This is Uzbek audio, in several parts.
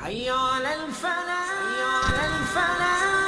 حي على الفلاح حي على الفلاح.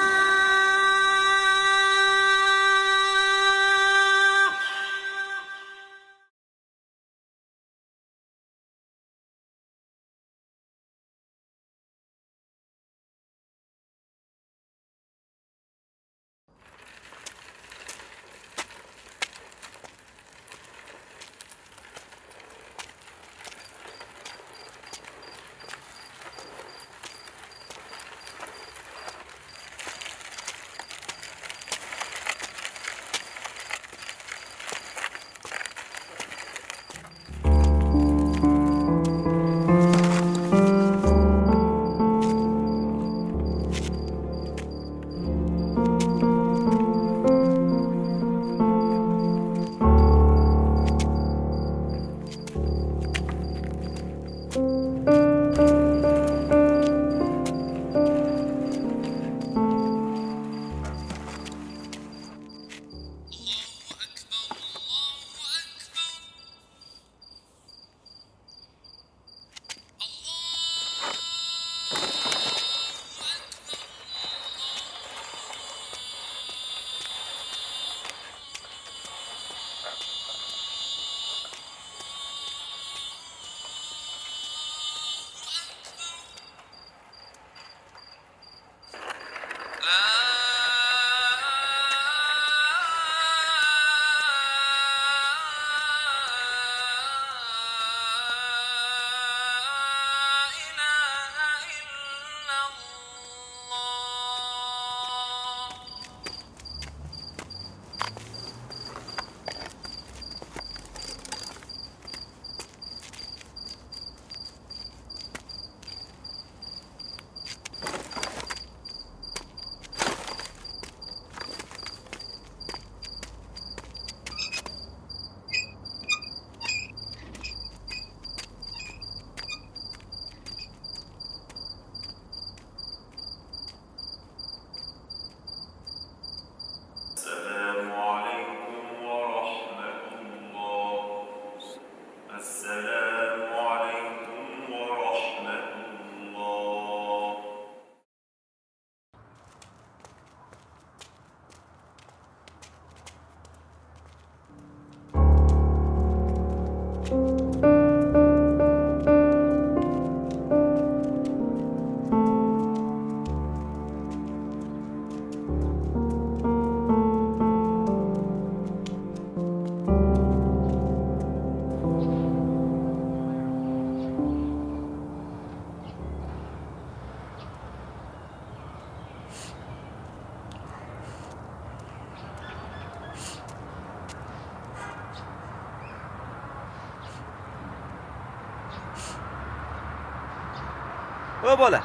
O bola.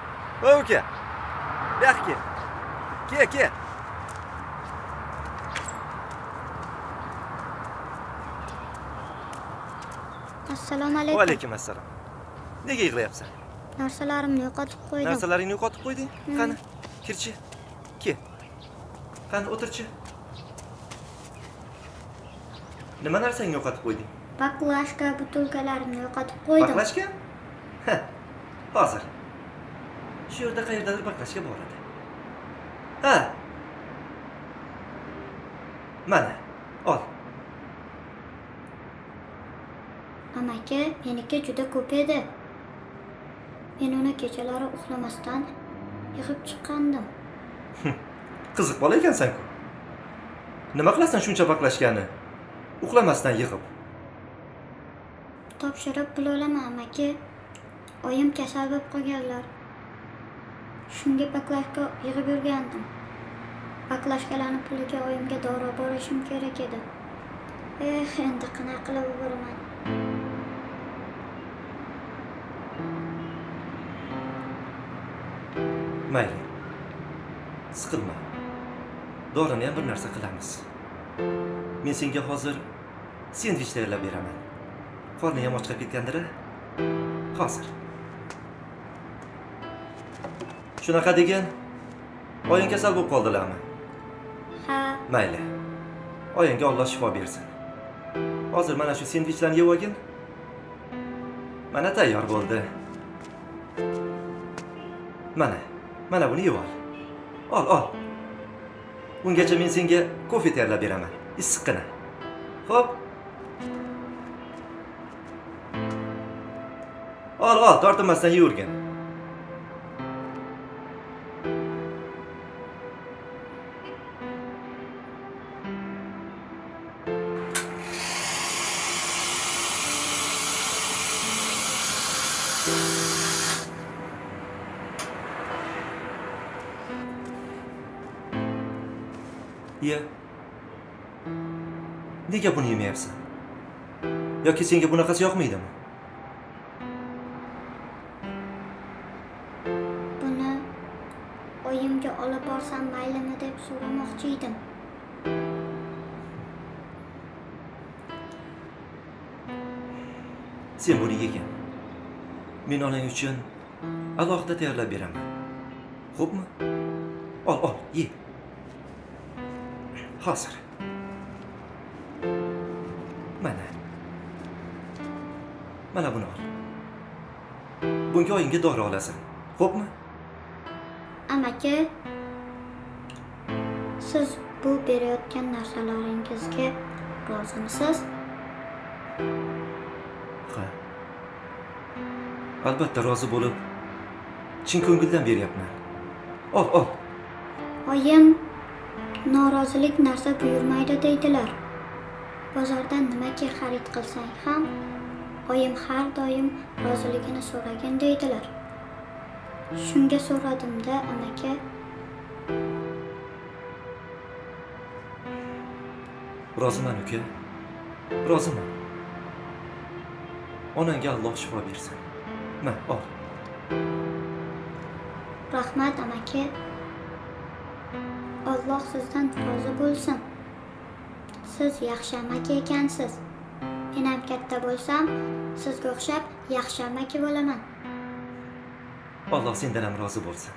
O uka. Bu yoqqa kel. Kel. Assalomu alaykum. Va alaykum assalom. Nega yig'layapsan? Narsalarimni yo'qotib qo'ydim. Narsalaringni yo'qotib qo'yding? Qani, kirchi. Kel. Qani, o'tirchi. Nima narsangni yo'qotib qo'yding? Baklashka butulkalarimni yo'qotib qo'ydim. Baklashka? Hozir. Shu yerda qayerdadir baklashka bor edi. Ha. Mana, ol. Amaki, meniki juda ko'p edi. Men uni kechalari uxlamasdan yig'ib chiqqandim. Qiziq bola ekansan-ku. Nima qilasan shuncha baklashkani? Uxlamasdan yig'ib. Topshirib pul olaman, amaki. Oyim kasal bo'lib qolganlar. Shunga baklashka yig'ib yurgandim. Baklashkalarning puliga oyimga dori borishim kerak edi. Endi qanaqa qilib yuboraman? Mayli. Siqilma. Dorini ham bir narsa qilamiz. Men senga hozir sendvich tayyorlab beraman. Qorning ham ochqab ketgandir-a? Hozir. Shunaqa degan, oying kasal bo'lib qoldilarmi? Ha. Mayli. Oyingga Alloh shifo bersin. Hozir mana shu sendvichlarni yeb olgin. Mana tayyor bo'ldi. Mana buni yeb ol. Ol. Bungacha men senga kofe tayyorlab beraman. Issiqqina. Xo'p. Ol, tortinmasdan yeyurgin. Ye. Nega buni yemayapsan? Yoki senga bunaqasi yoqmaydimi? Buni oyimga olib borsam maylimi deb so'ramoqchi edim. Sen buni yegin. Men onang uchun alohida tayyorlab beraman. Xo'pmi? Ol, ye. Hozir. Mana buni ol. Bunga oyingga dori olasan. Xo'pmi? Amaki, siz bu berayotgan narsalaringizga rozimisiz? Ha. Albatta rozi bo'lib, chin ko'ngildan beryapman. Ol. Oyim norozilik narsa buyurmaydi deydilar. Bozordan nimaki xarid qilsang ham, oyim har doim roziligini so'ragin deydilar. Shunga so'radim-da, amaki. Roziman uka. Roziman. Onangga Alloh shifo bersin. Ol. Rahmat amaki. Alloh sizdan rozi bo'lsin. Siz yaxshi amaki ekansiz. Men ham katta bo'lsam, sizga o'xshab yaxshi amaki bo'laman. Alloh sendan ham rozi bo'lsin.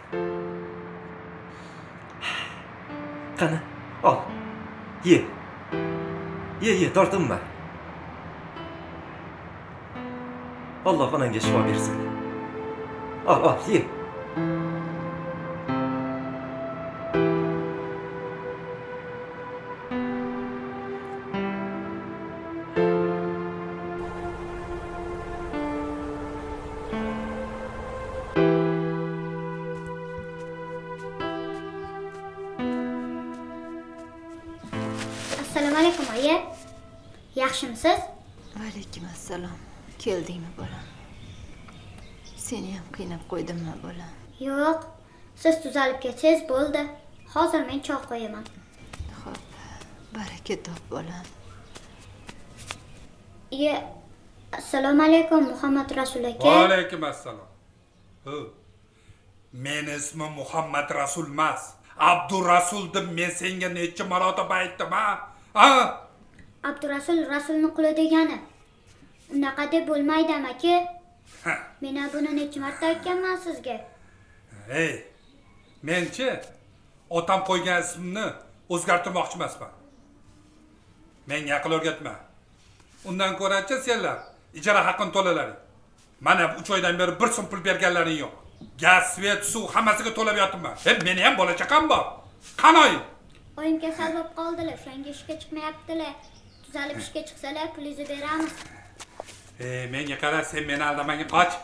Qani, ol. Ye, tortinma. Alloh onangga shifo bersin. Ol, ye. Assalomu alaykum oyi. Yaxshimisiz? Alaykum assalom. Keldingmi bolam? Seni ham qiynab qo'ydimmi bolam? Yo'q. Siz tuzalib ketsangiz bo'ldi. Hozir men choy qo'yaman. Xo'p. Baraka top bolam. Assalomu alaykum Muhammad Rasul aka. Va alaykum assalom. Men ismim Muhammad Rasul emas. Abdurasul deb men senga necha marotaba aytdim, ha? Abdurasul Rasulni quli degani. Unaqa deb bo'lmaydi amaki. Men buni necha marta aytganman sizga? Menchi otam qo'ygan ismimni o'zgartirmoqchi emasman. Menga aql o'rgatma. Undan ko'ra-chi senlar ijara haqqini to'lalaring. Mana 3 oydan beri bir so'm pul berganlaring yo'q. Gaz, svet, suv hammasiga to'lab yotibman. Meni ham bola chaqam bor. Qanoy. Oyim kasal bo'lib qoldilar, shunga ishga chiqmayaptilar. Tuzalib ishga chiqsalar, pulingizni beramiz. Menga qara, sen meni aldamagin, qoch.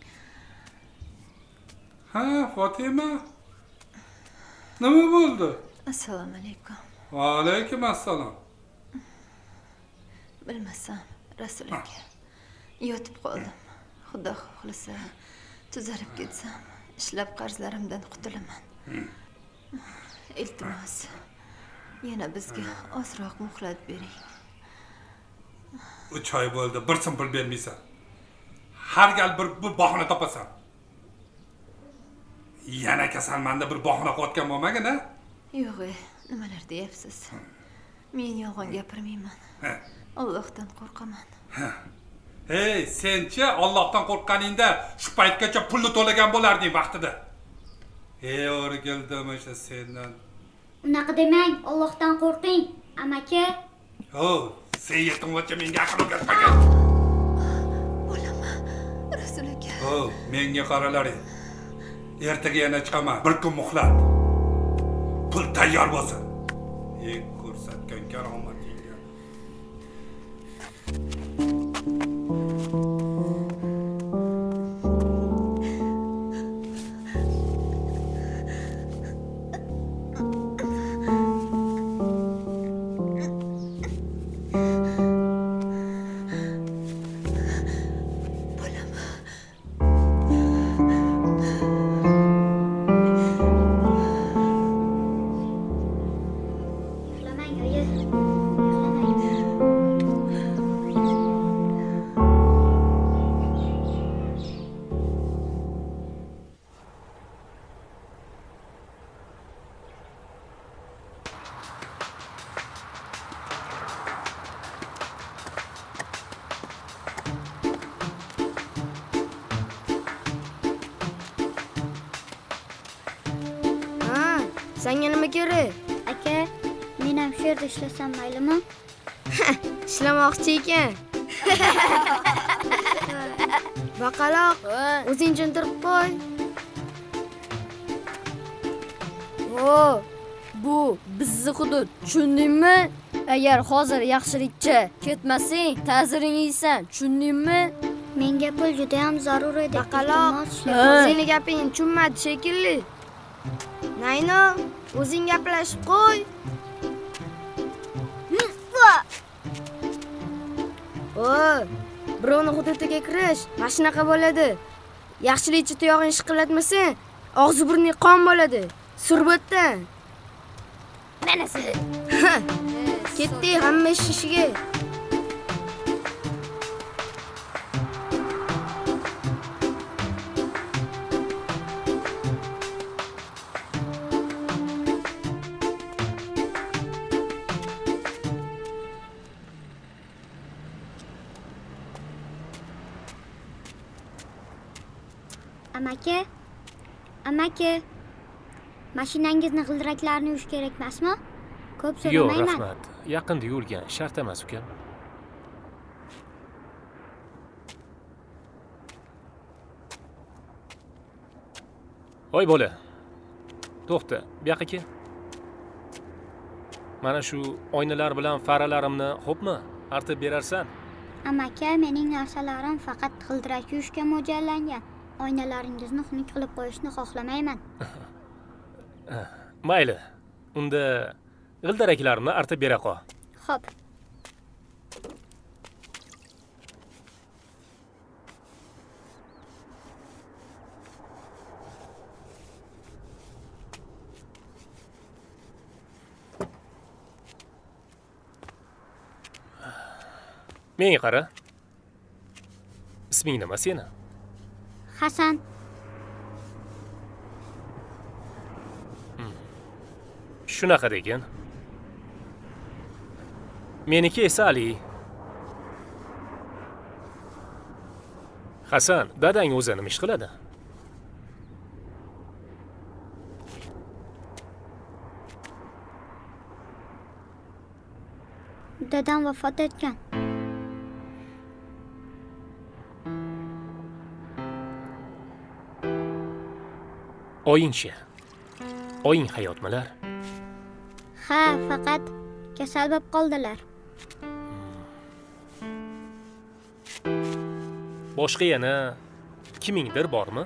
Ha, Fatima. Nima bo'ldi? Assalomu alaykum. Va alaykum assalom. Bilmasam, Rasul aka. Yotib qoldim. Xudo xohlasa, tuzalib ketsam, ishlab qarzlarimdan qutulaman. Iltimos, yana bizga ozroq muhlat bering. 3 oy bo'ldi, bir so'm pul bermaysan. Har gal bir bahona topasan. Yana kasalmanda bir bahona qilayotgan bo'lmagin-a? Yo'q, nimalar deyapsiz? Men yolg'on gapirmayman. Allohdan qo'rqaman. Senchi Allohdan qo'rqqaningda shu paytgacha pulni to'lagan bo'larding vaqtida. O'rgildim o'sha sendan. Unaqa demang, Allohdan qo'rqing, amaki. Sen yetimgacha menga aql o'rgatmagan. Bo'laman, Rasul aka. Menga qaralaring. Ertaga yana chiqaman. Bir kun muhlat. Pul tayyor bo'lsin. Ko'rsatgan karomatingga. Yig'lamang, oyi. Yig'lamang. Ha, senga nima kerak? Aka, men ham shu yerda ishlasam maylimi? Ishlamoqchi ekan. Baqaloq, o'zing tushuntirib qo'y. O, bu bizni hudud, tushundingmi? Agar hozir yaxshilikcha ketmasang, ta'ziring yeysan, tushundingmi? Menga pul juda ham zarur edi. Baqaloq, seni gapingni tushunmadi shekilli. Nayno, o'zing gaplashib qo'y. O, birovni hududiga kirish mana shunaqa bo'ladi. Yaxshilikcha tuyog'ini shiqillatmasang, og'zi burning qon bo'ladi. Surbotdan. Manasi. Ketdi hamma ish ishiga. Amaki, amaki, mashinangizni g'ildiraklarini yuvish kerak emasmi? Ko'p Yo'q, so'ramayman. rahmat. Yaqinda yuvilgan, shart emas ukam. Voy bola. To'xta, bu yoqqa kel. Mana shu oynalar bilan faralarimni, xo'pmi? Artib berarsan. Amaki, mening narsalarim faqat g'ildirak yuvishga mo'ljallangan. Oynalaringizni xunuk qilib qo'yishni xohlamayman. Mayli. Unda g'ildiraklarimni artib bera qol. Xo'p. Menga qara. Isming nima seni? Hasan, Shunaqa degan. Meniki esa Ali. Hasan, dadang o'zi nima ish qiladi? dadam vafot etgan. Oyingchi. Oying hayotmilar? Ha, faqat kasal bo'lib qoldilar. Boshqa yana kimingdir bormi?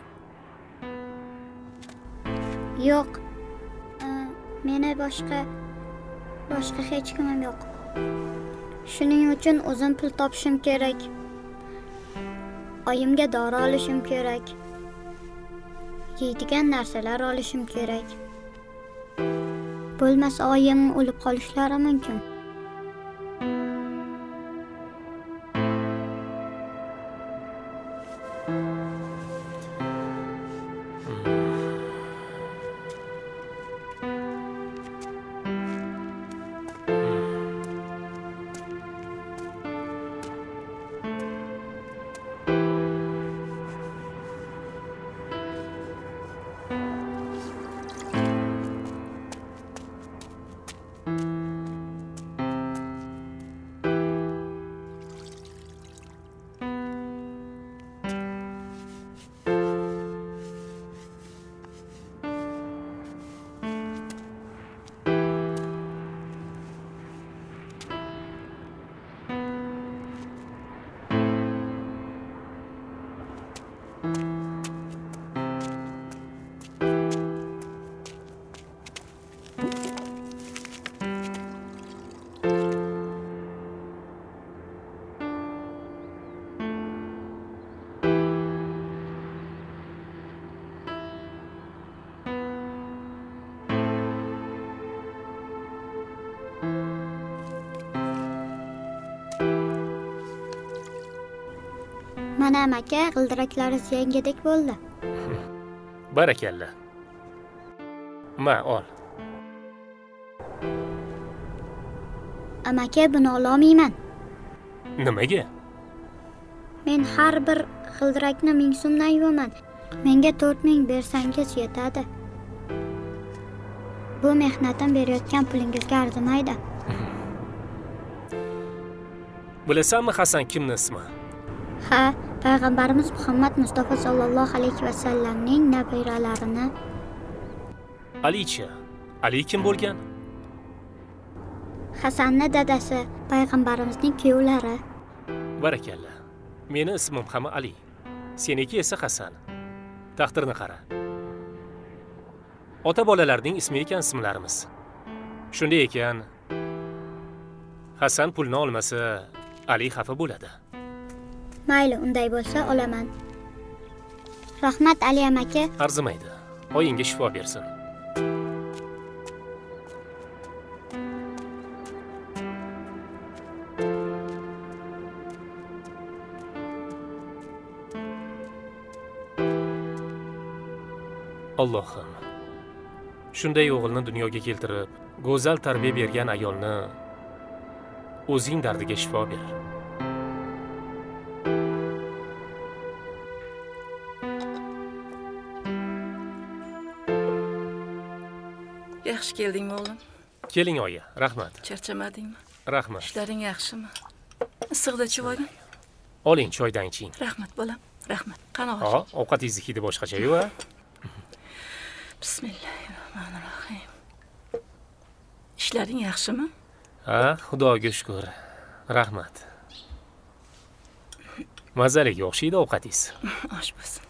Yo'q. Meni boshqa hech kimim yo'q. Shuning uchun o'zim pul topishim kerak. Oyimga dori olishim kerak. Yeydigan narsalar olishim kerak. Bo'lmasa oyim o'lib qolishlari mumkin. Mana amaki, g'ildiraklaringiz yangidek bo'ldi. Barakalla. Ma, ol. Amaki, buni ololmayman. Nimaga? Men har bir g'ildirakni 1000 so'mdan yuvaman. Menga 4000 bersangiz yetadi. Bu mehnatim berayotgan pulingizga arzimaydi. Bilasanmi Hasan kimni ismi? Ha, payg'ambarimiz Muhammad Mustafa sallallohu alayhi va sallamning nabiralarini. Ali-chi. Ali kim bo'lgan? Hasanni dadasi, payg'ambarimizning kuyovlari. Barakalla. Meni ismim ham Ali. Seniki esa Hasan. Taqdirni qara. Ota bolalarning ismi ekan ismlarimiz. Shunday ekan, Hasan pulni olmasa, Ali xafa bo'ladi. Mayli, unday bo'lsa olaman. Rahmat Ali amaki. Arzimaydi. Oyinga shifo bersin. Allohim, shunday o'g'ilni dunyoga keltirib, go'zal tarbiya bergan ayolni o'zing dardiga shifo ber. Yaxshi keldingmi o'g'lim? Keling oyi, rahmat. Charchamadingmi? Rahmat. Ishlaring yaxshimi? Issiqda ichib olgin. Oling, choydan iching. Rahmat bolam, rahmat. Qani Ha, ovqatingizni hidi boshqacha-yu, a? Bismillahirrohmanirrohim. Ishlaring yaxshimi? Ha, Xudoga shukr. Rahmat. Mazaliga o'xshaydi ovqatingiz. Osh bo'lsin.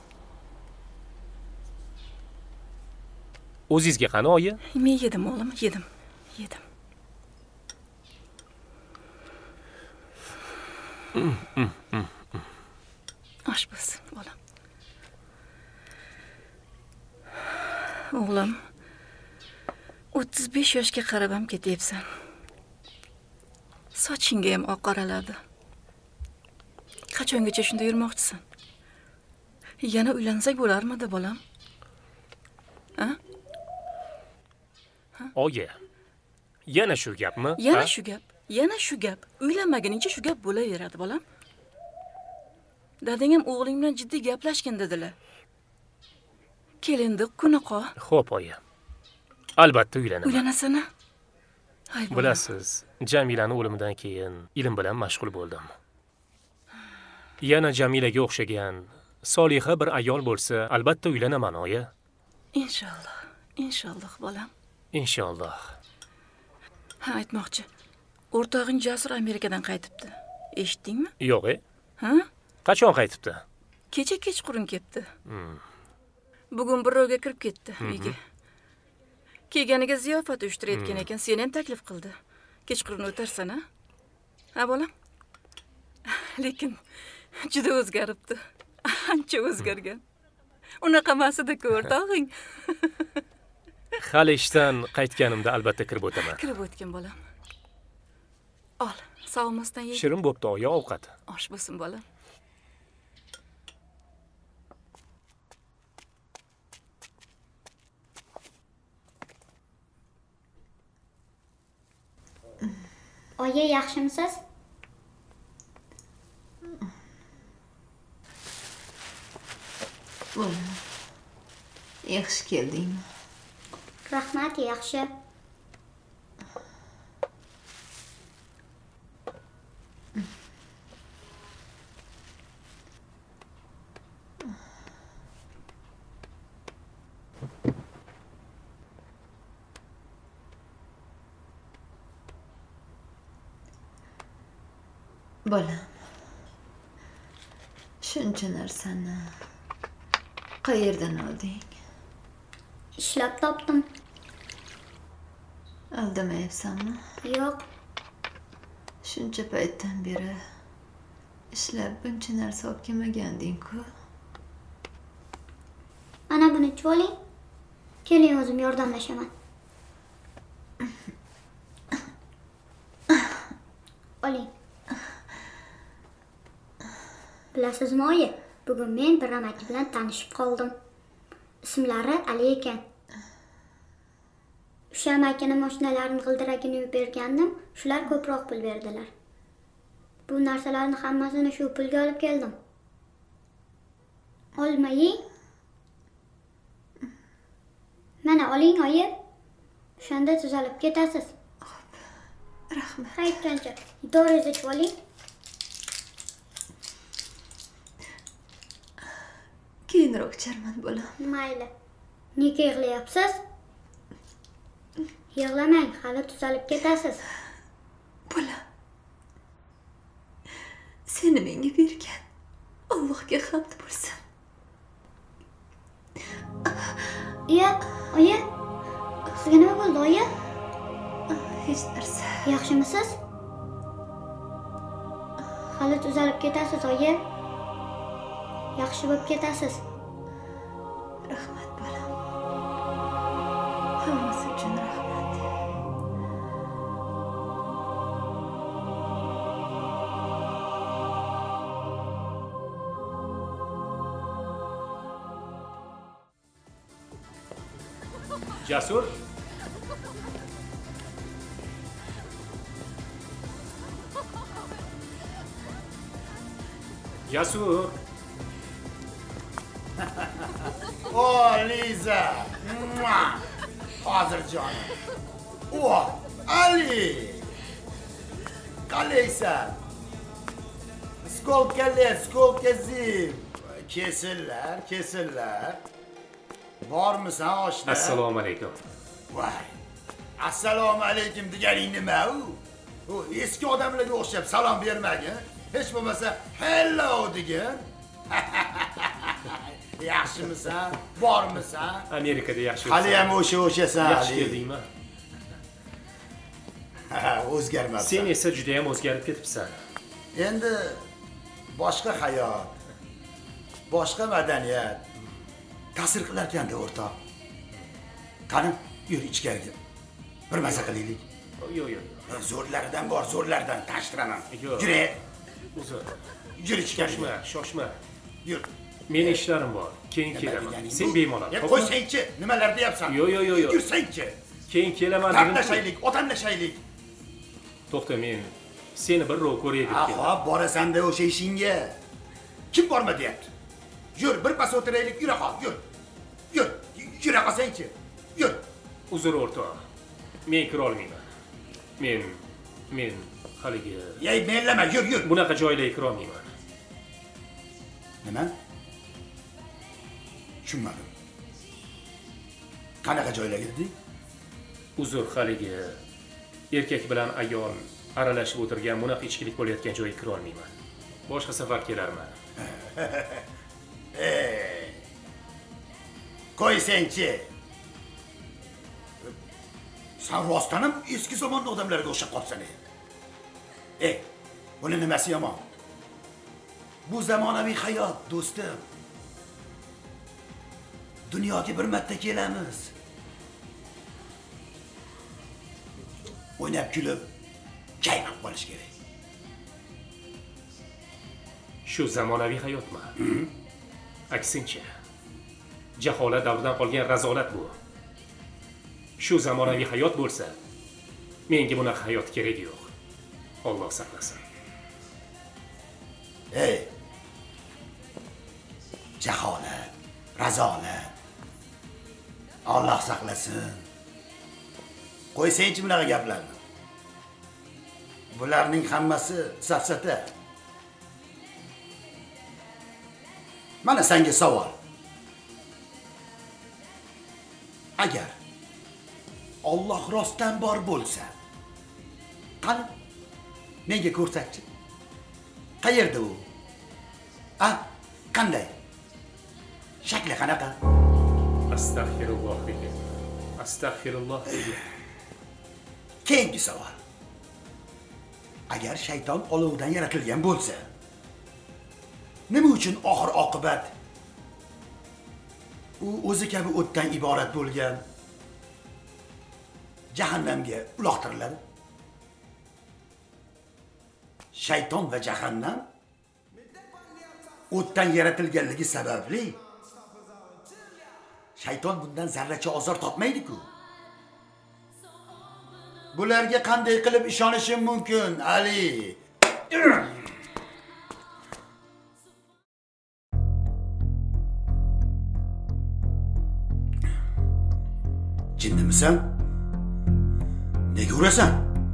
O'zingizga qani oyi? Men yedim o'g'lim, yedim. Osh bo'lsin bolam. O'g'lim, 35 yoshga qarab ham ketyapsan. Sochingga ham oqaraladi. Qachongacha shunda yurmoqchisan? Yana uylansak bo'larmidi, bolam? Ha? Oyi, yana shu gapmi? Yana shu gap. Uylanmaguningcha shu gap bo'laveradi, bolam. Dadang ham o'g'ling bilan jiddiy gaplashgan dedilar. Kelindi kunaqa. Xo'p, oyi. Albatta uylanaman. Uylanasan-a? Bilasiz, Jamilaning o'limidan keyin ilm bilan mashg'ul bo'ldim. Yana Jamilaga o'xshagan soliha bir ayol bo'lsa, albatta uylanaman, oyi. Inshaalloh, bolam. Inshaalloh. Ha, aytmoqchi. O'rtog'ing Jasur Amerikadan qaytibdi. Eshitdingmi? Yo'q, Ha? Qachon qaytibdi? Kecha kechqurun ketdi. Bugun birovga kirib ketdi uyga. Kelganiga ziyofat uyushtirayotgan ekan, seni ham taklif qildi. Kechqurun o'tarsan-a? Ha, bolam? Lekin juda o'zgaribdi. Ancha o'zgargan. Unaqa emas-edi-ku o'rtog'ing. Hali ishdan qaytganimda albatta kirib o'taman. Kirib o'tgan bolam. Ol, sog'masdan ye. Shirin bo'pti oyi ovqat. Osh bo'lsin bolam. Oyi, yaxshimisiz? Bolam, yaxshi keldingmi? Rahmat, yaxshi. Bolam, shuncha narsani qayerdan olding? Ishlab topdim. Aldamayapsanmi? Yo'q, Shuncha paytdan beri ishlab buncha narsa olib kelmaganding-ku. mana buni ichib oling. Keling, o'zim yordamlashaman. Oling. Bilasizmi, oyi, bugun men bir amaki bilan tanishib qoldim. Ismlari Ali ekan. O'sha amakini mashinalarini g'ildiragini yuvib bergandim, shular ko'proq pul berdilar. Bu narsalarni hammasini shu pulga olib keldim. Olmaying. Mana oling, oyi. O'shanda tuzalib ketasiz. Rahmat. Qaytgancha doringizni ichib oling. Keyinroq icharman bolam. Mayli. Nega yig'layapsiz? Yig'lamang, hali tuzalib ketasiz. Bolam. Seni menga bergan Allohga hamd bo'lsin. Iya, oyi. Sizga nima bo'ldi, oyi? Hech narsa. Yaxshimisiz? Hali tuzalib ketasiz, oyi. Yaxshi bo'lib ketasiz. Rahmat bolam. Hammasi uchun rahmat. Jasur. Jasur. O Liza. Hozir jonim. O Ali. Qalaysan? Skolka zim. Kesillar. Bormisan oshna? Assalomu alaykum. Voy. Assalomu alaykum deganing nima u? U eski odamlarga o'xshab salom bermagin. Hech bo'lmasa hello degin. Yaxshimisan? Bormisan? Amerikada yaxshi. Hali ham o'shasan. Yaxshi keldingmi? O'zgarmabsan. Sen esa juda ham o'zgarib ketibsan. Endi boshqa hayot, boshqa madaniyat ta'sir qilar ekan-da o'rtoq. Qani, yur ichkariga. Bir maza qilaylik. Yo'q. Zo'rlaridan bor, zo'rlaridan tashtiraman. Yo'q. Yur. Uzr. Yur ichkariga. Shoshma. Yur. Meni ishlarim bor. Keyin kelaman. Sen bemalol. Qo'ysangchi, nimalar deyapsan? Yo'q. Yursangchi. Keyin kelaman dedim. Gaplashaylik, otamlashaylik. To'xta, men seni bir rol ko'ray deb keldim. Xo'p, borasan-da o'sha ishingga. Kim borma deyapti? Yur, bir pas o'tiraylik, yura qol, yur. Yura qolsangchi. Yur. Uzr o'rtoq. Men kira olmayman. Men haligi. Yey, menlama, yur. Bunaqa joylarga kira olmayman. Nima? Tushunmadim. Qanaqa joylarga deding? Uzr, haligi erkak bilan ayol aralashib o'tirgan bunaqa ichkilik bo'layotgan joyga kira olmayman. Boshqa safar kelarman. Qo'ysangchi. Sen rostdan ham eski zamon odamlarga o'xshab qolsan. Buni nimasi yomon? Bu zamonaviy hayot, do'stim. Dunyoga bir marta kelamiz. O'ynab kulib, kayfab qolish kerak. Shu zamonaviy hayotmi? Aksincha. Jaholat davridan qolgan razolat bu. Shu zamonaviy hayot bo'lsa, menga bunaqa hayot kerak yo'q. Alloh saqlasin. Jaholat, razolat. Alloh saqlasin. Qo'ysangchi bunaqa gaplarni. Bularning hammasi safsata. Mana senga savol. Agar Alloh rostdan bor bo'lsa, qani menga ko'rsatchi. Qayerda u? Qanday? Shakli qanaqa? Astagfirulloh degan. Astagfirulloh degan. Keyingi savol. Agar shayton olovdan yaratilgan bo'lsa, nima uchun oxir oqibat u o'zi kabi o'tdan iborat bo'lgan jahannamga uloqtiriladi? Shayton va jahannam o'tdan yaratilganligi sababli shayton bundan zarracha ozor topmaydi-ku. Bularga qanday qilib ishonishim mumkin, Ali? Jinnimisan? Nega urasan?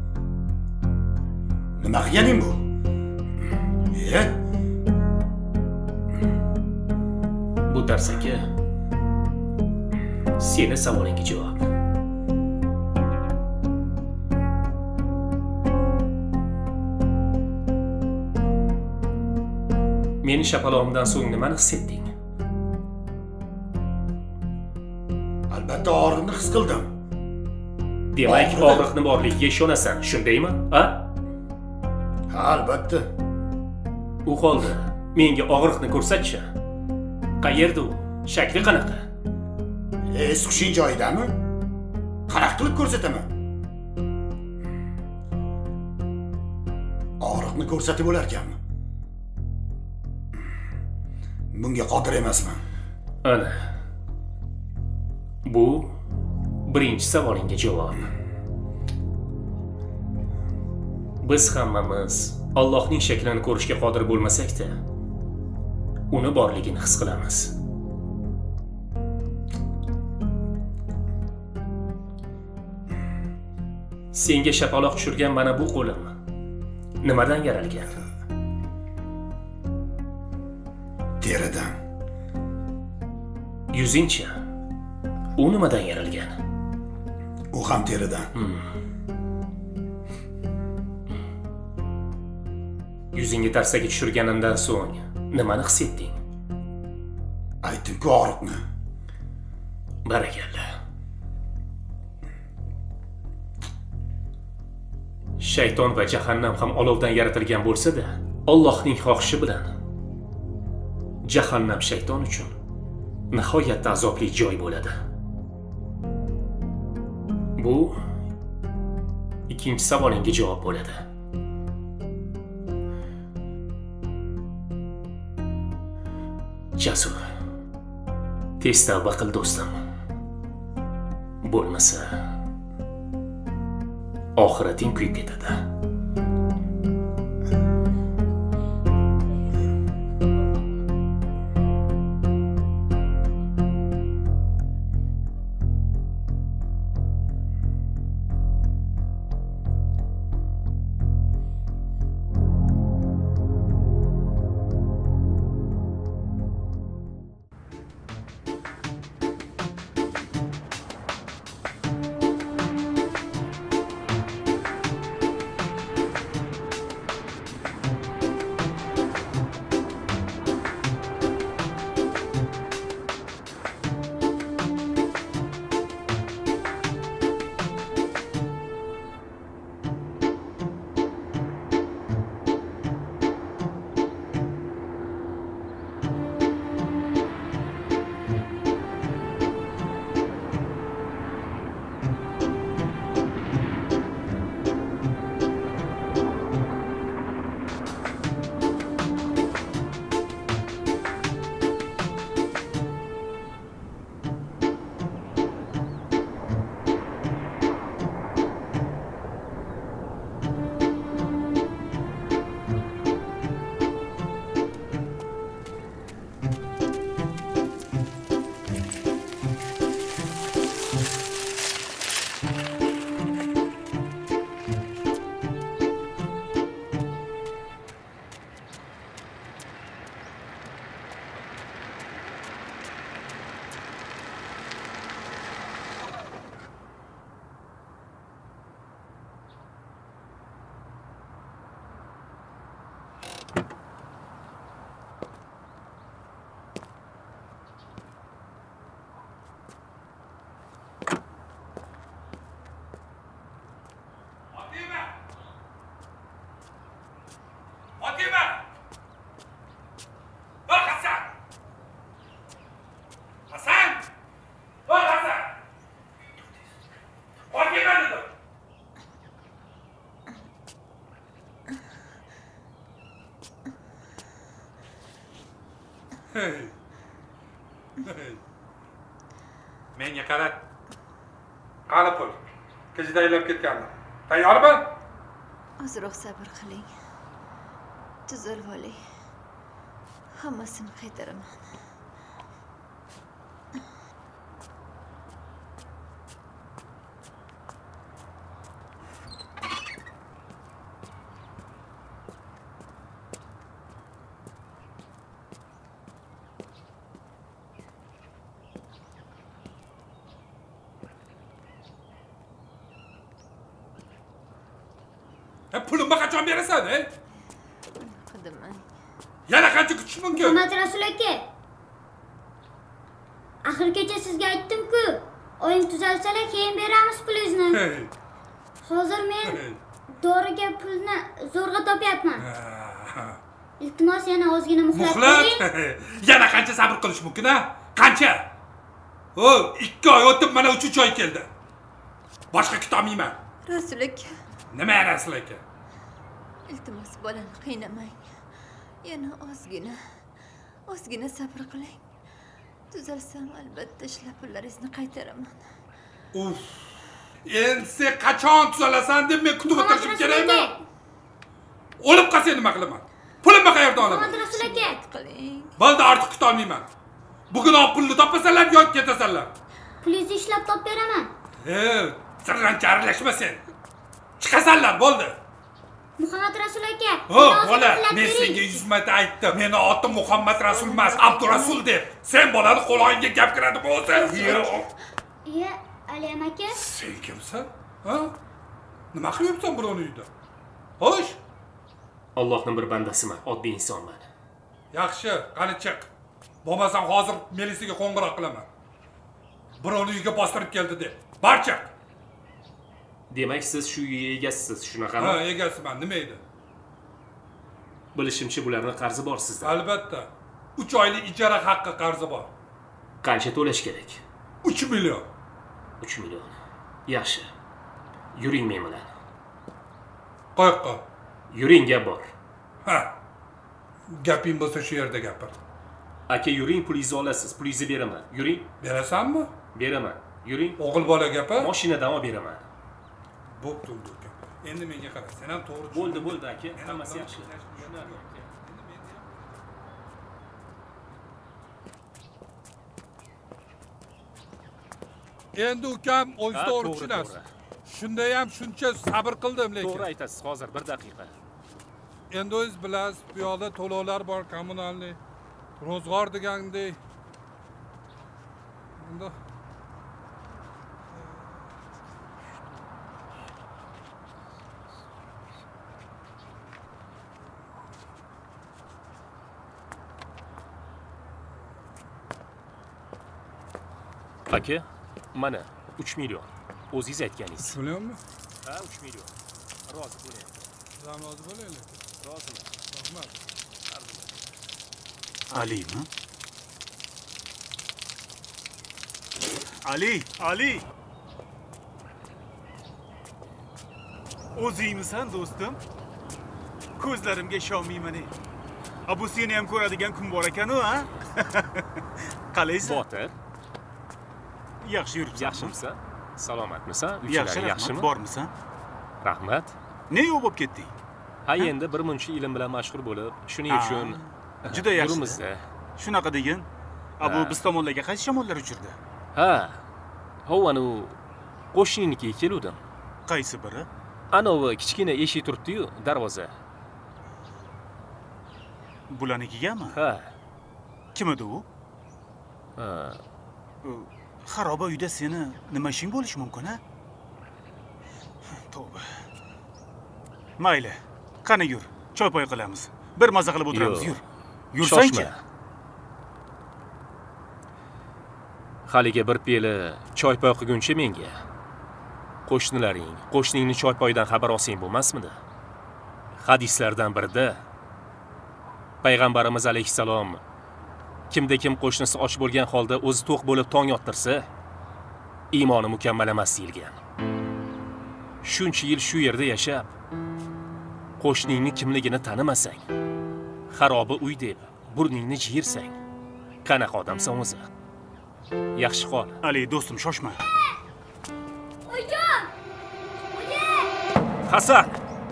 Nima qilganing bu? Bu darsaki seni savolingga javob. Meni shapalog'imdan so'ng nimani his etding? Albatta og'riqni his qildim. Demak, og'riqni borligiga ishonasan, shundaymi? Ha, albatta. U holda menga og'riqni ko'rsatchi. Qayerda u? Shakli qanaqa? Es-hushing joyidami? Qanaqa qilib ko'rsataman? Og'riqni ko'rsatib bo'larkanmi? Bunga qodir emasman. Ana. Bu birinchi savolingga javob. Biz hammamiz Allohning shaklini ko'rishga qodir bo'lmasak-da, uni borligini his qilamiz. Senga shapaloq tushirgan mana bu qo'lim nimadan yaralgan? Teridan. Yuzingchi? U nimadan yaralgan? U ham teridan. Yuzingga tarsaki tushirganimdan so'ng nimani his etding? Aytdim-ku og'riqni. Barakalla. Shayton va jahannam ham olovdan yaratilgan bo'lsa-da, Allohning xohishi bilan jahannam shayton uchun nihoyatda azobli joy bo'ladi. Bu ikkinchi savolingga javob bo'ladi. Jasur, tez tavba qil do'stim. Bo'lmasa oxirating kuyib ketadi. Menga qarat. Qani pul. Kechida aylab ketgandim. Tayyormi? Ozroq sabr qiling. Tuzalib oling. Hammasini qaytaraman. Pulimni qachon berasan, Qidiman. Yana qancha kutish mumkin? Muhammad Rasul aka. Axirgacha sizga aytdim-ku, oyim tuzalsalar keyin beramiz pulingizni. Hozir men doriga pulni zo'rg'a topyapman. Iltimos yana ozgina muhlat bering. Yana qancha sabr qilish mumkin, ha? Qancha? 2 oy o'tib mana 3 oy keldi. Boshqa kitolmayman. Rasul aka. Nima Rasul aka? Iltimos bolani qiynamang. Yana ozgina sabr qiling. Tuzalsam albatta ishlab pullaringizni qaytaraman. Endi sen qachon tuzalasan deb men kutib o'tirishim kerakmi? O'lib qolsa nima qilaman? Pulimni qayerdan olaman? Muhammad Rasul aka. Qiling. Bo'ldi, ortiq kutolmayman. Bugun olib pulni topasanlar yoki ketasanlar. Pulingizni ishlab topib beraman. Sirrancha aralashma sen. Chiqasanlar, bo'ldi. Muhammad Rasul aka. Bola, men senga 100 marta aytdim. Meni otim Muhammad Rasul emas, Abdurasul deb. Sen bolani qo'lingga gap kiradimi o'zi? Aliyam aka. Sen kimsan? Ha? Nima qilyapsan birovning uyida? Xo'sh? Allohning bir bandasiman, oddiy insonman. Yaxshi, qani chiq. Bo'lmasam hozir milisiyaga qo'ng'iroq qilaman. Birovning uyiga bostirib keldi deb. Barcha. Demak, siz shu uyga egasisiz, shunaqami? Ha, egasiman. Nima edi? Bilishimcha, bularning qarzi bor sizda. Albatta. 3 oylik ijara haqqi qarzi bor. Qancha to'lash kerak? 3 million. 3 million. Yaxshi. Yuring men bilan. Qo'yqa. Yuring, gap bor. Ha. Gaping bo'lsa shu yerda gapir. Aka, yuring, pulingizni olasiz. Pulingizni beraman. Yuring. Berasanmi? Beraman. Yuring. O'g'il bola gapi? Mashinadan olib beraman. Bo'pti, uka. Endi menga qara. Sen ham to'g'ri. Bo'ldi, aka. Hammasi yaxshi. Endi ukam o'zida to'g'ri tushunasiz. Shunda ham shuncha sabr qildim lekin. To'g'ri aytasiz, hozir 1 daqiqa. Endi o'z bilasiz, bu yoqda to'lovlar bor, kommunalniy, ro'zg'or degandek. Endi Aka, mana 3 million. O'zingiz aytganingiz. 3 millionmi? Ha, 3 million. Rozi bo'ling. Rozi bo'laylik. Roziman. Rahmat. Alimi? Ali. O'zingmisan, do'stim? Ko'zlarimga ishonmayman. Bu seni ham ko'radigan kun bor ekan-ku, ha? Qalaysan? Botir. Yaxshi yuribsan. Yaxshimisan? Salomatmisan? Yaxshi, yaxshimi? Bormisan? Rahmat. Ne yo'q bo'lib ketding? Ha, endi bir muncha ilm bilan mashg'ul bo'lib, shuning uchun juda yaxshi. Yurimizda. Shunaqa degin. Bu biz tomonlarga qaysi shamollar uchirdi? Ha. Anu qo'shninikiga keluvdim. Qaysi biri? Anovi kichkina eshik turibdi-yu, darvoza. Bularnikigami? Ha. Kim edi u? Ha. Xaroba uyda seni nima ishing bo'lishi mumkin, ha? Tavba. Mayli, qani yur, choy poy qilamiz. Bir maza qilib o'tiramiz, yur. Yursang-chi. Haliga bir piyola choy poy qilguncha menga qo'shningni choy poydan xabar olsang bo'lmasmidi? Hadislardan birida Payg'ambarimiz alayhisalom kimda-kim qo'shnisi och bo'lgan holda o'zi to'q bo'lib tong ottirsa, iymoni mukammal emas deyilgan. Shuncha yil shu yerda yashab, qo'shningni kimligini tanimasang, xaroba uy deb burningni jiyirsang, qanaqa odamsan o'zi? Yaxshi qol. Ali, do'stim, shoshma. Oyijon! Oyi! Hasan!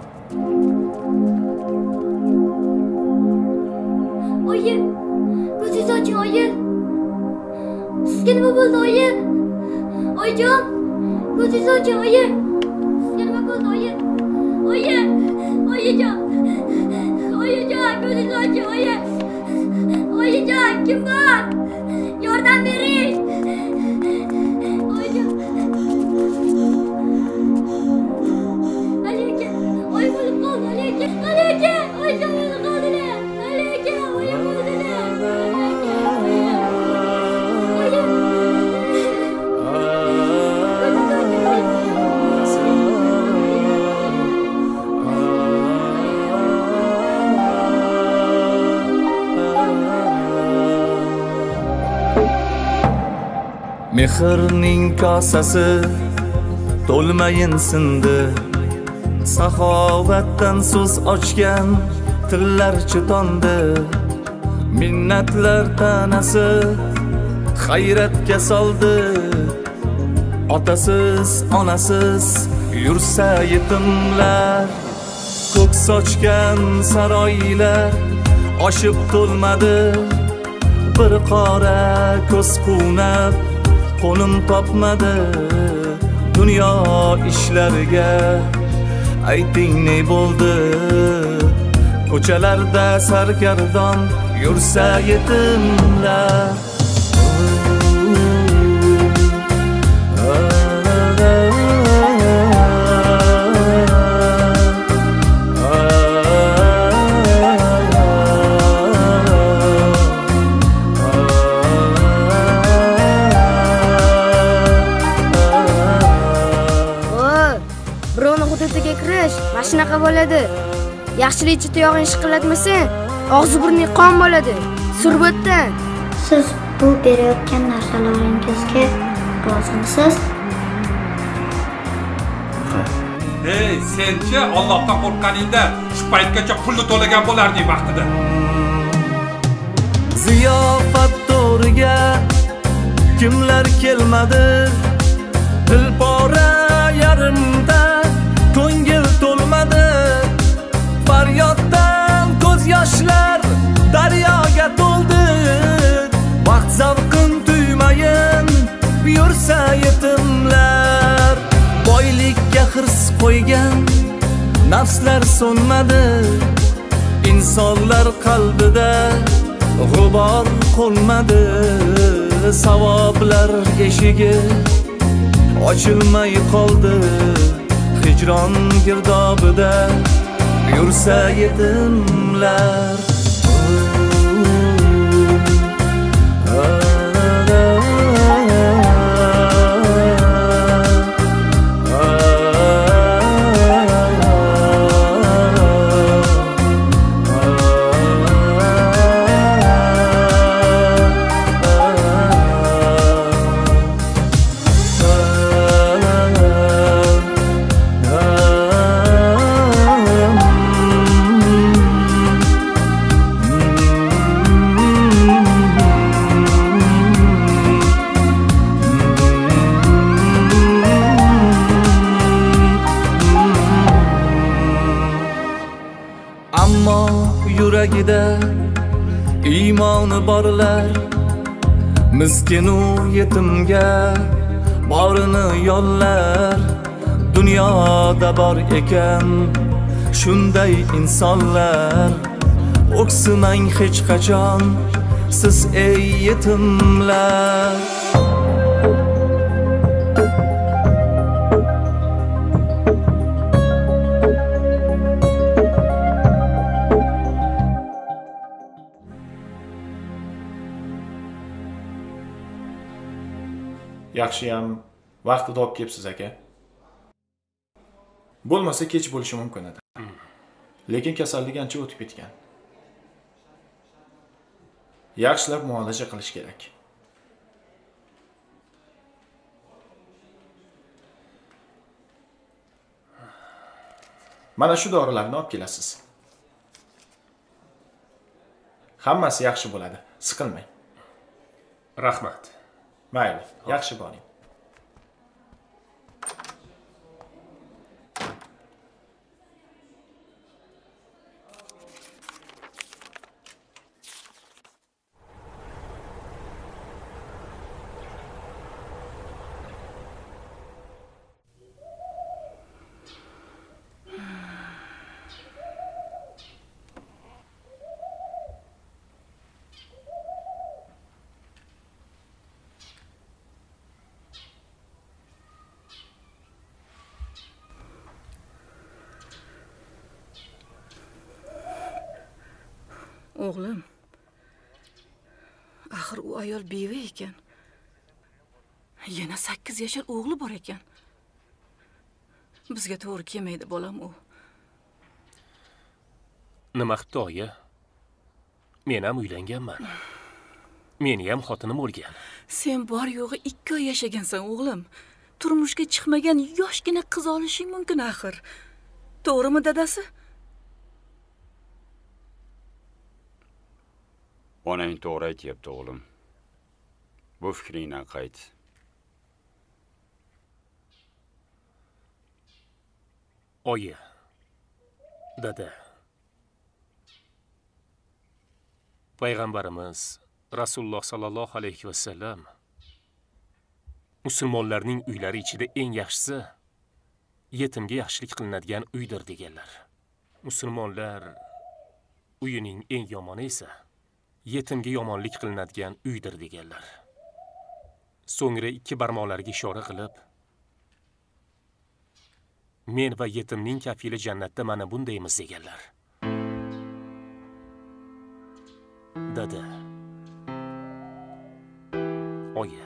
Oyi! Ko'zingizni oching, oyi! Sizga nima bo'ldi, oyi? Oyijon! Ko'zingizni oching, oyi! Sizga nima bo'ldi, oyi? Oyi! Oyijon! Oyijon, ko'zingizni oching, oyi! Oyijon, kim bor? Yordam bering! Oyijon! Ali aka, oy bo'lib qoldi, Ali aka! Ali aka, oyijon bo'lib qoldilar! Ali aka, oy bo'ldilar! Mehrning kosasi to'lmayin sindi, saxovatdan so'z ochgan tillar chitondi. Minnatlar tanasi hayratga soldi, otasiz onasiz yursa yetimlar. Ko'k sochgan saroylar oshib to'lmadi, bir qora ko'z qunab qo'lim topmadi. Dunyo ishlariga ayting ne bo'ldi? Ko'chalarda sargardon yursa yetimlar. Mana shunaqa bo'ladi. Yaxshilikchi tuyog'ing shiqillatmasang, og'zi burning qon bo'ladi. Surbetdan. Siz bu berayotgan narsalaringizga rozimisiz? Hey, senchi Allohdan qo'rqqaningda shu paytgacha pulni to'lagan bo'larding vaqtida. Ziyofat to'riga kimlar kelmadi? Dilpora yarimda ko'ngil to'lmadi. Faryoddan ko'z yoshlar daryoga to'ldi. Vaqt zavqin tuymayin yursa yetimlar. Boylikka hirs qo'ygan nafslar so'nmadi. Insonlar qalbida g'ubor qolmadi. Savoblar eshigi ochilmay qoldi. Hicron girdobida yursa yetimlar. Yuragida iymoni borlar miskinu yetimga borini yollar. Dunyoda bor ekan shunday insonlar. O'ksimang hech qachon siz ey yetimlar. Yaxshiyam vaqtida olib kelibsiz aka. Bo'lmasa kech bo'lishi mumkin edi. Lekin kasallik ancha o'tib ketgan. Yaxshilab muolaja qilish kerak. Mana shu dorilarni olib kelasiz. Hammasi yaxshi bo'ladi. Siqilmang. Rahmat. Mayli, yaxshi boring. O'g'lim. Axir u ayol beva ekan. Yana 8 yashar o'g'li bor ekan. Bizga to'g'ri kelmaydi bolam u. Nima qildi oyi? Men ham uylanganman. Meni ham xotinim o'lgan. Sen bor yo'g'i 2 oy yashagansan o'g'lim. Turmushga chiqmagan yoshgina qiz olishing mumkin axir. To'g'rimi dadasi? Onang to'g'ri aytyapti o'g'lim. Bu fikringdan qayt. Oyi, dada. Payg'ambarimiz Rasululloh sallallohu alayhi va sallam musulmonlarning uylari ichida eng yaxshisi yetimga yaxshilik qilinadigan uydir deganlar. Musulmonlar uyining eng yomoni esa yetimga yomonlik qilinadigan uydir deganlar. So'ngra 2 barmoqlariga ishora qilib, men va yetimning kafili jannatda mana bundaymiz deganlar. Dada. Oyi.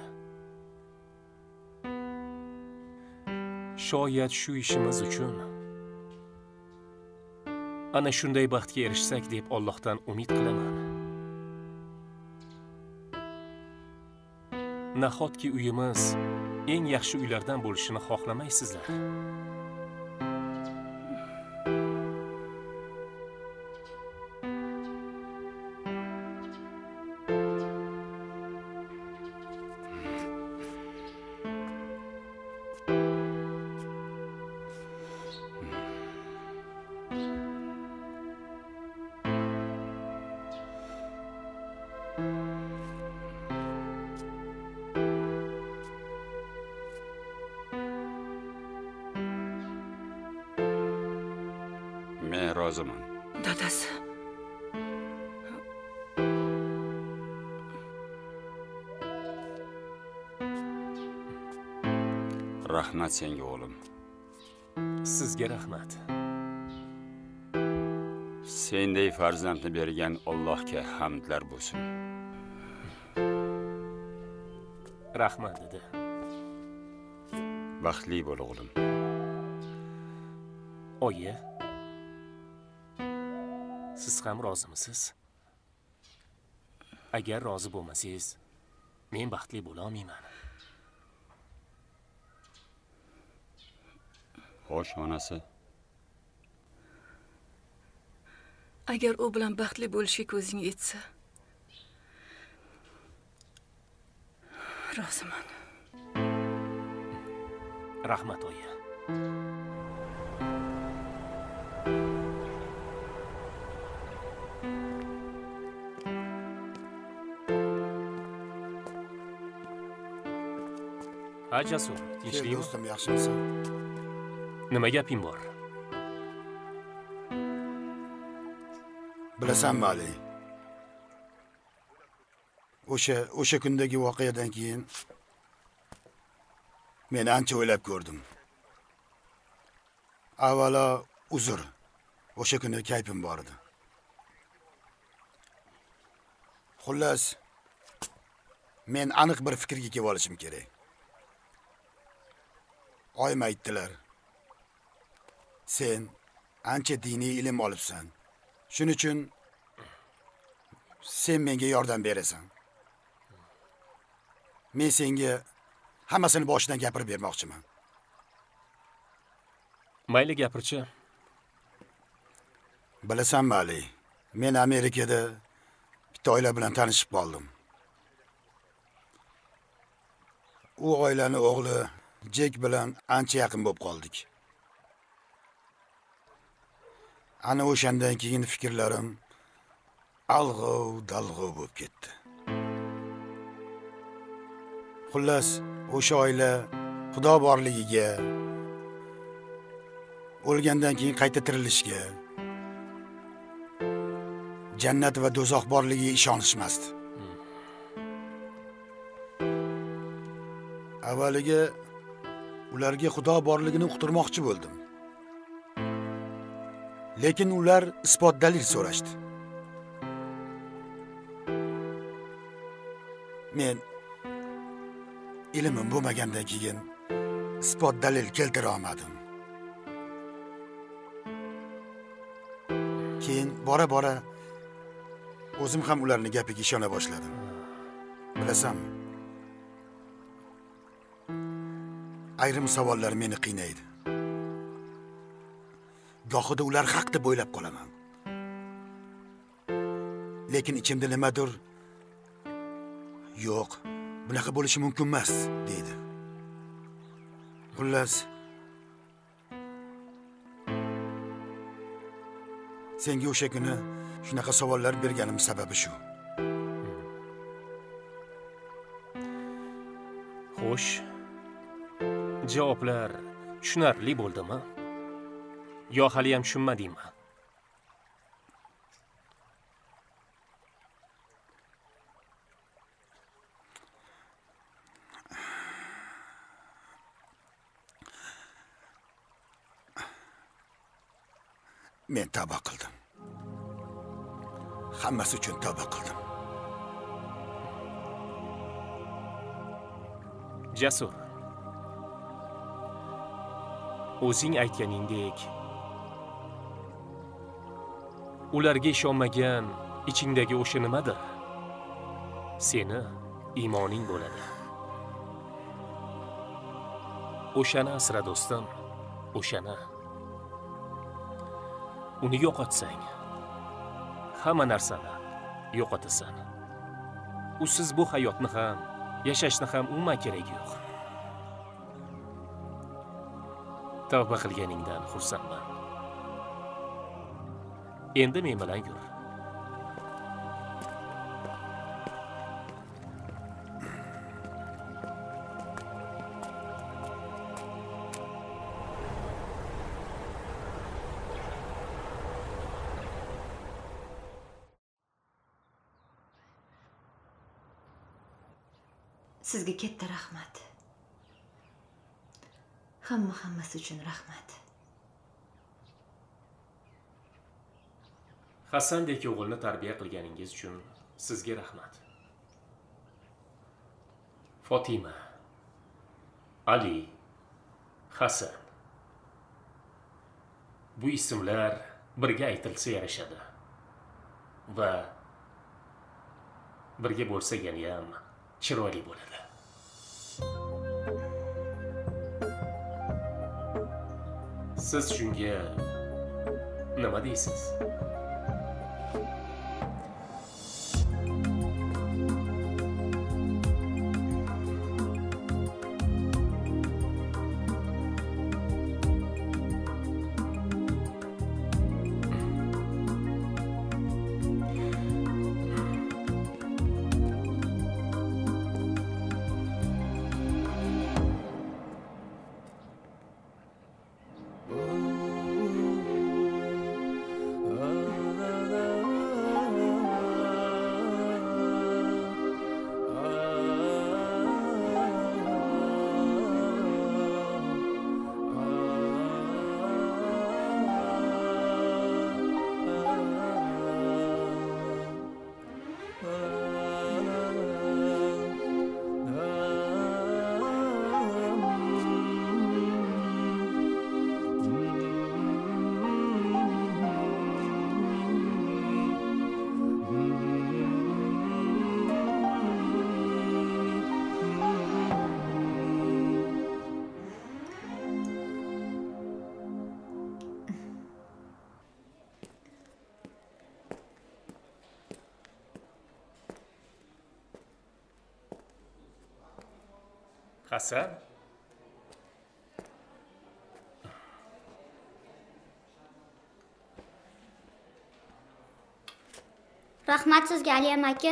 Shoyat shu ishimiz uchun ana shunday baxtga erishsak deb Allohdan umid qilaman. Nahotki uyimiz eng yaxshi uylardan bo'lishini xohlamaysizlar? Men roziman. Dadasi. Rahmat senga o'g'lim. Sizga rahmat. Senday farzandni bergan Allohga hamdlar bo'lsin. Rahmat dedi. Baxtli bo'l o'g'lim. Oyi. Siz ham rozimisiz? Agar rozi bo'lmasangiz, men baxtli bo'la olmayman. Xo'sh, onasi. Agar u bilan baxtli bo'lishga ko'zing yetsa, roziman. Rahmat oyi. Ha Jasur, tinchlikmi? Do'stim, yaxshimisan? Nima gaping bor? Bilasanmi Ali? O'sha kundagi voqeadan keyin men ancha o'ylab ko'rdim. Avvalo uzr. O'sha kuni kayfim bor edi. Xullas, men aniq bir fikrga kelib olishim kerak. Oyim aytdilar. Sen ancha diniy ilm olibsan. Shuning uchun sen menga yordam berasan. Men senga hammasini boshidan gapirib bermoqchiman. Mayli gapirchi. Bilasanmi Ali, men Amerikada bitta oila bilan tanishib qoldim. u oilani o'g'li Jek bilan ancha yaqin bo'lib qoldik. Ana o'shandan keyin fikrlarim alg'ov-dalg'ov bo'lib ketdi. Xullas, o'sha oila Xudo borligiga, o'lgandan keyin qayta tirilishga, jannat va do'zax borligiga ishonishmasdi. Avvaliga ularga Xudo borligini uqtirmoqchi bo'ldim. Lekin ular isbot dalil so'rashdi. Men ilmim bo'lmagandan keyin isbot dalil keltira olmadim. Keyin bora-bora o'zim ham ularning gapiga ishona boshladim. Bilasanmi? Ayrim savollar meni qiynaydi. Gohida ular haq deb o'ylab qolaman. Lekin ichimda nimadir yo'q, bunaqa bo'lishi mumkin emas deydi. Xullas, senga o'sha kuni shunaqa savollar berganim sababi shu. Xo'sh, javoblar tushunarli bo'ldimi? Yo hali ham tushunmadingmi? Men tavba qildim. Hammasi uchun tavba qildim. Jasur. O'zing aytganingdek, ularga ishonmagan ichingdagi o'sha nimadir? Seni iymoning bo'ladi. O'shani asra do'stim, o'shani. Uni yo'qotsang, hamma narsani yo'qotasan. Usiz bu hayotni ham, yashashni ham umuman keragi yo'q. Tavba qilganingdan xursandman. Endi men bilan yur. Sizga katta rahmat. Hammasi uchun rahmat. Hasandek o'g'ilni tarbiya qilganingiz uchun sizga rahmat. Fatima, Ali, Hasan. Bu ismlar birga aytilsa yarashadi. Va birga bo'lsagani ham chiroyli bo'ladi. Siz shunga nima deysiz? Hasan. Rahmat sizga Aliyam aka.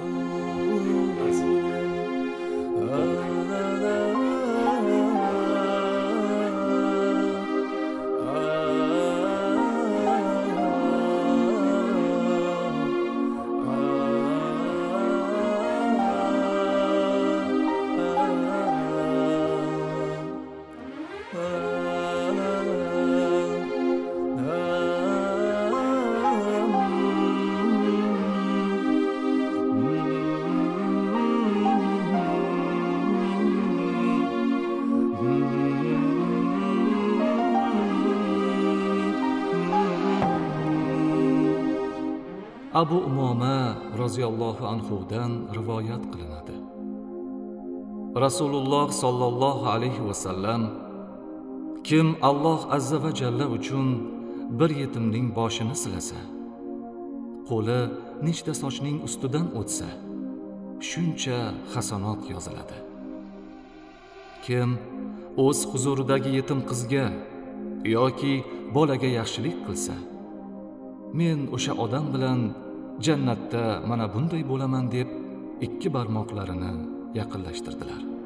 Abu Umoma roziyallohu anhudan rivoyat qilinadi. Rasululloh sollallohu alayhi vasallam kim Alloh azza va jalla uchun bir yetimning boshini silasa, qo'li nechta sochning ustidan o'tsa, shuncha hasanot yoziladi. Kim o'z huzuridagi yetim qizga yoki bolaga yaxshilik qilsa, men o'sha odam bilan jannatda mana bunday bo'laman deb ikki barmoqlarini yaqinlashtirdilar.